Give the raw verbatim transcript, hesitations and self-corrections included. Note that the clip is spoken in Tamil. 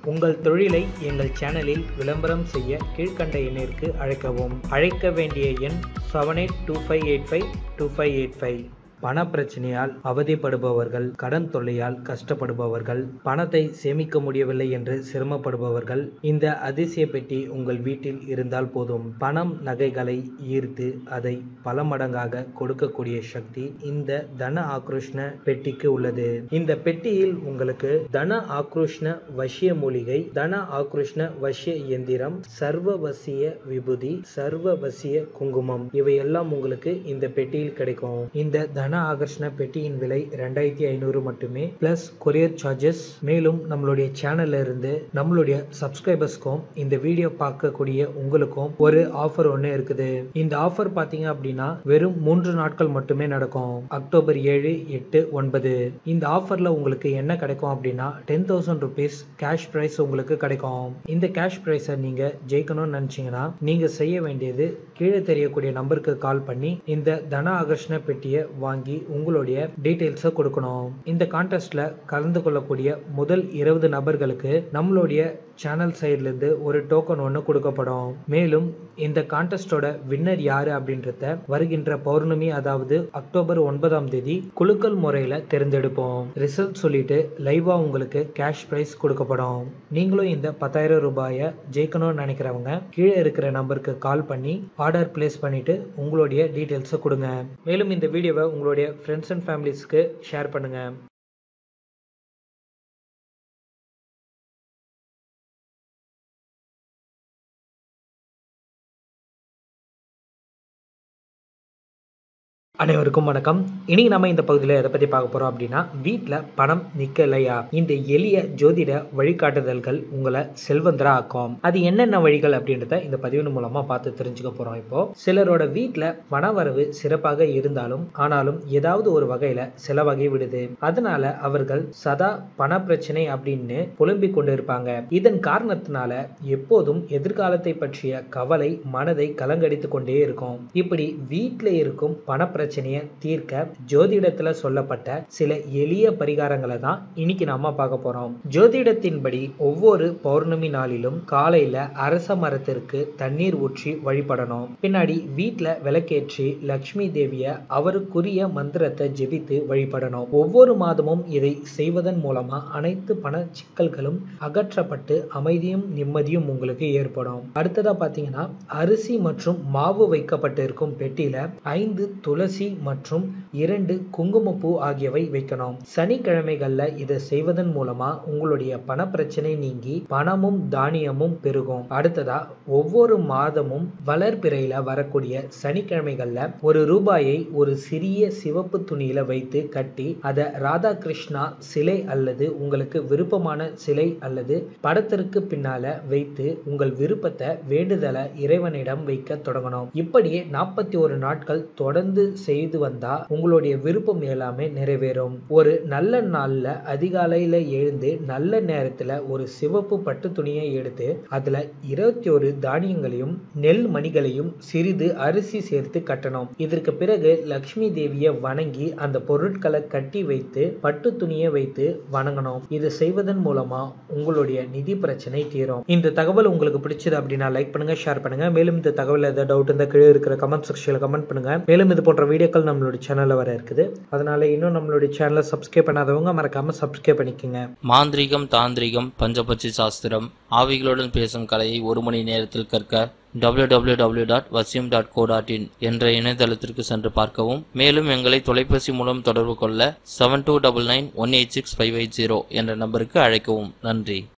உங்கள் தொழிலை எங்கள் சேனலில் விளம்பரம் செய்ய கீழ்க்கண்ட எண்ணிற்கு அழைக்கவும். அழைக்க வேண்டிய எண் seven eight two five eight five two five eight five. பண பிரச்சனையால் அவதிப்படுபவர்கள், கடன் தொல்லையால் கஷ்டப்படுபவர்கள், பணத்தை சேமிக்க முடியவில்லை என்று சிரமப்படுபவர்கள், இந்த அதிசய பெட்டி உங்கள் வீட்டில் இருந்தால் போதும். பணம் நகைகளை ஈர்த்து அதை பல மடங்காக கொடுக்கக்கூடிய சக்தி இந்த தன ஆக்ரோஷ்ண பெட்டிக்கு உள்ளது. இந்த பெட்டியில் உங்களுக்கு தன ஆக்ரோஷ்ண வசிய மூலிகை, தன ஆக்ரோஷ்ண வசிய இயந்திரம், சர்வவசிய விபூதி, சர்வவசிய குங்குமம் இவையெல்லாம் உங்களுக்கு இந்த பெட்டியில் கிடைக்கும். இந்த தன ஆகர்ஷண பெட்டியின் விலை ரெண்டாயிரத்தி ஐநூறு மட்டுமே பிளஸ் கொரியர் சார்ஜஸ். மேலும் நம்மளுடைய சேனல்ல இருந்து நம்மளுடைய சப்ஸ்கிரைபர்ஸ்க்கும் இந்த வீடியோ பார்க்கக்கூடிய உங்களுக்கும் ஒரு ஆஃபர் ஒன்று இருக்குது. இந்த ஆஃபர் பாத்தீங்க அப்படின்னா வெறும் மூன்று நாட்கள் மட்டுமே நடக்கும். அக்டோபர் ஏழு, எட்டு, ஒன்பது. இந்த ஆஃபர்ல உங்களுக்கு என்ன கிடைக்கும் அப்படின்னா ten thousand rupees cash prize உங்களுக்கு கிடைக்கும். இந்த கேஷ் பிரைஸை நீங்க ஜெயிக்கணும்னு நினைச்சீங்கன்னா நீங்க செய்ய வேண்டியது கீழே தெரியக்கூடிய நம்பருக்கு கால் பண்ணி இந்த தன ஆகர்ஷண பெட்டியை வாங்கி உங்களுடைய டீடைல்ஸை கொடுக்கணும். இந்த கான்டெஸ்ட்ல கலந்து கொள்ளக்கூடிய முதல் இருபது நபர்களுக்கு நம்மளுடைய சேனல் சைட்ல இருந்து ஒரு டோக்கன் ஒன்று கொடுக்கப்படும். மேலும் இந்த கான்டெஸ்டோட வின்னர் யாரு அப்படின்றத வருகின்ற பௌர்ணமி, அதாவது அக்டோபர் ஒன்பதாம் தேதி குலுக்கல் முறையில தேர்ந்தெடுப்போம். ரிசல்ட் சொல்லிட்டு லைவா உங்களுக்கு கேஷ் பிரைஸ் கொடுக்கப்படும். நீங்களும் இந்த பத்தாயிரம் ரூபாயை ஜெயிக்கணும்னு நினைக்கிறவங்க கீழே இருக்கிற நம்பருக்கு கால் பண்ணி ஆர்டர் பிளேஸ் பண்ணிட்டு உங்களுடைய டீடைல்ஸை கொடுங்க. மேலும் இந்த வீடியோவை உங்களுடைய ஃப்ரெண்ட்ஸ் அண்ட் ஃபேமிலிஸ்க்கு ஷேர் பண்ணுங்க. அனைவருக்கும் வணக்கம். இனி நம்ம இந்த பகுதியில் எதை பத்தி பார்க்க போறோம் அப்படின்னா வீட்டுல பணம் நிக்கலையா, இந்த எளிய ஜோதிட வழிகாட்டுதல்கள் உங்களை செல்வந்தரா ஆக்கும். அது என்னென்ன வழிகள் அப்படின்றத இந்த பதிவின் மூலமா பார்த்து தெரிஞ்சுக்க போறோம். இப்போ சிலரோட வீட்டுல பண வரவு சிறப்பாக இருந்தாலும் ஆனாலும் ஏதாவது ஒரு வகையில செலவாகி விடுது. அதனால அவர்கள் சதா பண பிரச்சனை அப்படின்னு புலம்பிக் கொண்டு இருப்பாங்க. இதன் காரணத்தினால எப்போதும் எதிர்காலத்தை பற்றிய கவலை மனதை கலங்கடித்துக் கொண்டே இருக்கும். இப்படி வீட்டுல இருக்கும் பண பிரச்சனையை தீர்க்க ஜோதிடத்துல சொல்லப்பட்ட சில எளிய பரிகாரங்களை தான் இன்னைக்கு நாம பார்க்க போறோம். ஜோதிடத்தின்படி ஒவ்வொரு பௌர்ணமி நாளிலும் காலையில அரச மரத்திற்கு தண்ணீர் ஊற்றி வழிபடணும். பின்னாடி வீட்டுல விளக்கேற்றி லட்சுமி தேவிய அவருக்குரிய மந்திரத்தை ஜெபித்து வழிபடணும். ஒவ்வொரு மாதமும் இதை செய்வதன் மூலமா அனைத்து பண சிக்கல்களும் அகற்றப்பட்டு அமைதியும் நிம்மதியும் உங்களுக்கு ஏற்படும். அடுத்ததா பாத்தீங்கன்னா அரிசி மற்றும் மாவு வைக்கப்பட்டு இருக்கும் பெட்டியில ஐந்து துளசி மற்றும் இரண்டு குங்குமப்பூ ஆகியவை வைக்கணும். சனிக்கிழமைகள்ல இதை செய்வதன் மூலமா உங்களுடைய பண பிரச்சனை நீங்கி பணமும் தானியமும் பெருகும். அடுத்ததா ஒவ்வொரு மாதமும் வளர்பிறையில வரக்கூடிய சனிக்கிழமைகள்ல ஒரு ரூபாயை ஒரு சிறிய சிவப்பு துணியில வைத்து கட்டி அதை ராதா கிருஷ்ணா சிலை அல்லது உங்களுக்கு விருப்பமான சிலை அல்லது படத்திற்கு பின்னால வைத்து உங்கள் விருப்பத்தை வேண்டுதலை இறைவனிடம் வைக்க தொடங்கணும். இப்படியே நாற்பத்தி ஒரு நாட்கள் தொடர்ந்து செய்து வந்தா உங்களுடைய விருப்பம் எல்லாமே நிறைவேறும். ஒரு நல்ல நாள்ல அதிகாலையில எழுந்து நல்ல நேரத்துல ஒரு சிவப்பு பட்டு துணியை எடுத்து அதுல இருபத்தி ஒரு தானியங்களையும் நெல் மணிகளையும் சிறிது அரிசி சேர்த்து கட்டணும். இதற்கு பிறகு லட்சுமி தேவியை வணங்கி அந்த பொருட்களை கட்டி வைத்து பட்டு துணியை வைத்து வணங்கணும். இது செய்வதன் மூலமா உங்களுடைய நிதி பிரச்சனை தீரும். இந்த தகவல் உங்களுக்கு பிடிச்சது அப்படின்னா லைக் பண்ணுங்க, ஷேர் பண்ணுங்க. மேலும் இந்த தகவல் ஏதாவது டவுட் இருந்தா கீழே இருக்கிற கமெண்ட் செக்ஷன்ல கமெண்ட் பண்ணுங்க. மேலும் இது போன்ற வீடியோக்கள் நம்மளுடைய சேனல்ல வர இருக்குது. அதனால இன்னும் நம்மளுடைய சேனலை சப்ஸ்கிரைப் பண்ணாதவங்க மறக்காம சப்ஸ்கிரைப் பண்ணிக்கங்க. மாந்திரிகம், தாந்திரிகம், பஞ்சபட்சி சாஸ்திரம், ஆவிகளுடன் பேசும் கலையை ஒரு மணி நேரத்தில் கற்க W W W dot vasiyam dot co dot in என்ற இணையதளத்திற்கு சென்று பார்க்கவும். மேலும் எங்களை தொலைபேசி மூலம் தொடர்பு கொள்ள seven two double nine one eight six five eight zero என்ற நம்பருக்கு அழைக்கவும். நன்றி.